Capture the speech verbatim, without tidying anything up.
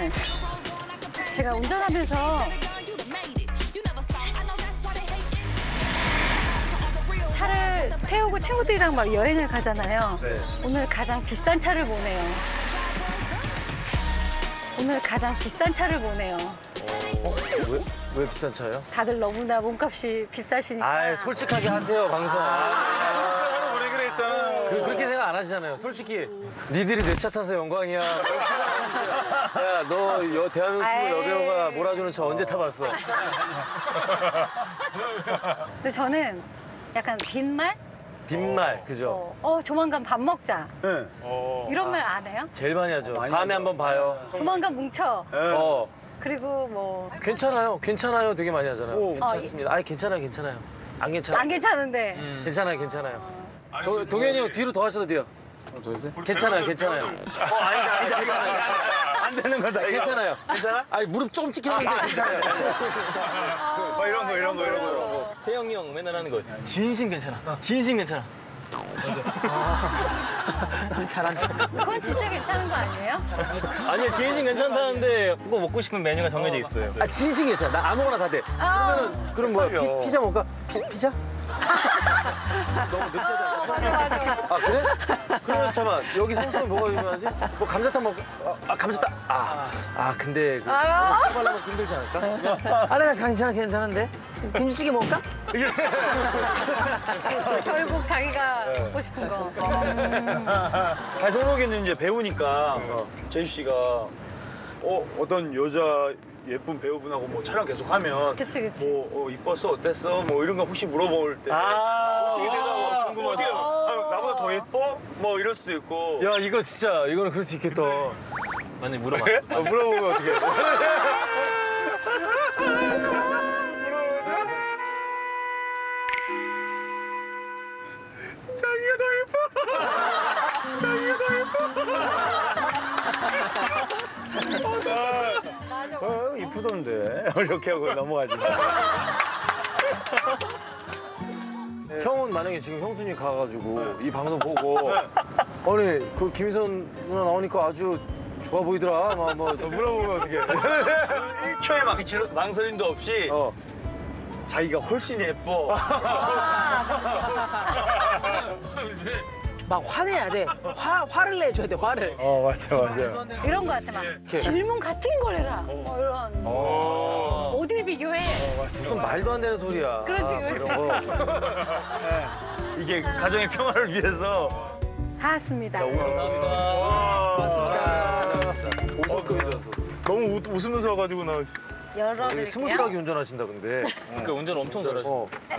오늘 제가 운전하면서 차를 태우고 친구들이랑 막 여행을 가잖아요. 네. 오늘 가장 비싼 차를 보네요. 오늘 가장 비싼 차를 보네요. 어, 왜, 왜 비싼 차예요? 다들 너무나 몸값이 비싸시니까. 아, 솔직하게 하세요, 방송. 하는 우리 그랬잖아. 그, 그렇게 생각 안 하시잖아요. 솔직히 니들이 내 차 타서 영광이야. 야, 너 여, 대한민국 아이. 친구 여배우가 몰아주는 차 언제 타봤어? 근데 저는 약간 빈말? 빈말, 그죠? 어, 어, 조만간 밥 먹자. 네. 이런 말 안 해요? 제일 많이 하죠. 많이 다음에 하죠. 한번 봐요. 조만간 뭉쳐. 어, 그리고 뭐 안 괜찮아요, 괜찮아요 되게 많이 하잖아요. 오. 괜찮습니다. 아, 괜찮아요, 괜찮아요. 안 괜찮아요. 괜찮은데. 음. 괜찮아요, 괜찮아요. 도, 동현이 형 뒤로 더 하셔도 돼요. 괜찮아요, 괜찮아요. 어, 아니다, 아니다, 괜찮아요. 안 되는 거다. 이거. 괜찮아요. 괜찮아? 아니, 무릎 조금 찍혔는데 괜찮아요. 뭐 이런 거, 이런 거, 이런 거. 세영이 형 맨날 하는 거 진심 괜찮아 진심 괜찮아 잘한다 그건 진짜 괜찮은 거 아니에요? 아니요 진심 괜찮다는데 꼭 먹고 싶은 메뉴가 정해져 있어요. 아, 진심 괜찮아. 나 아무거나 다 돼. 아. 그러면은, 그럼 뭐야? 피, 피자 먹을까? 피, 피자? 너무 느끼하잖아. 맞아, 맞아. 아, 그래? 그러면 잠깐만, 여기 성수는 뭐가 유명하지? 뭐 감자탕 먹, 아, 아 감자탕. 아, 아 근데 그, 아. 빨라 먹기 힘들지 않을까? 아래 괜찮아 괜찮은데 김치찌개 먹을까? 결국 자기가 먹고 싶은 거. 아니, 손목이는 이제 배우니까 제주 씨가 어, 어떤 여자 예쁜 배우분하고 뭐 촬영 계속 하면 그치, 그치. 뭐 어, 이뻤어 어땠어 뭐 이런 거 혹시 물어볼 때 아, 어떻게 대답하고 궁금하다. 어떻게 어. 아, 나보다 더 예뻐? 뭐 이럴 수도 있고. 야, 이거 진짜, 이거는 그럴 수 있겠다. 완전 물어봤어. 아, 물어보면 어떻게? 자기가 더 예뻐. 자기가 더 예뻐. 맞아. 어, 이쁘던데. 이렇게 하고 넘어가지. 형은 만약에 지금 형수님 가가지고 이 방송 보고 아니 그 김희선 누나 나오니까 아주 좋아 보이더라. 막 뭐 물어보면 어떻게? 일 초의 망치- 망설임도 없이 어. 자기가 훨씬 예뻐. 막 화내야 돼. 화 화를 내줘야 돼 화를. 어 맞아 맞아. 이런 거 같아, 막. 질문 같은 걸 해라. 뭐 이런. 어. 어딜 비교해? 무슨 말도 안 되는 소리야. 그렇지, 뭐 그렇지. 이런 거. 이게 가정의 평화를 위해서. 다 왔습니다. 고맙습니다. 오성급이라서. 너무 웃, 웃으면서 와가지고 나. 열어드릴게요. 스무스하게 운전하신다 근데. 그 운전 엄청 잘하시고. 어.